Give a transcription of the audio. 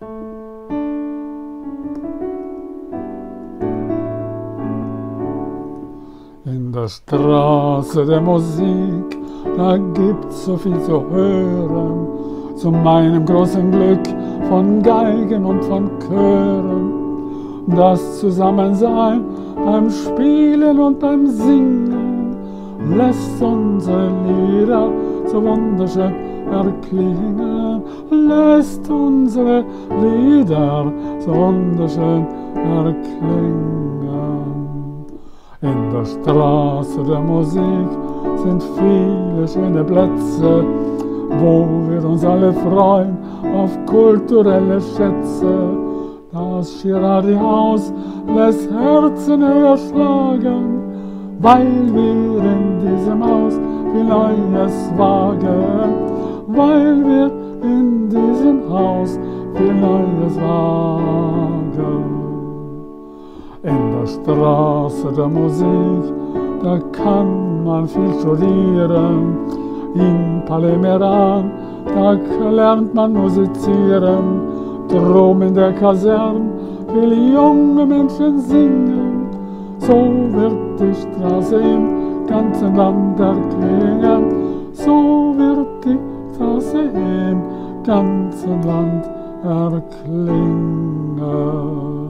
In der Straße der Musik, da gibt's so viel zu hören, zu meinem großen Glück von Geigen und von Chören. Das Zusammensein beim Spielen und beim Singen lässt unsere Lieder so wunderschön erklingen, lässt unsere Lieder so wunderschön erklingen. In der Straße der Musik sind viele schöne Plätze, wo wir uns alle freuen auf kulturelle Schätze. Das Girardi-Haus lässt Herzen höher schlagen, weil wir in diesem Haus viel Neues wagen, weil wir in diesem Haus viel Neues wagen. In der Straße der Musik, da kann man viel studieren. In Palais Meran, da lernt man musizieren. Drum in der Kaserne will junge Menschen singen. So wird die Straße im ganzen Land erklingen. So wird die Straße im ganzen Land erklingen.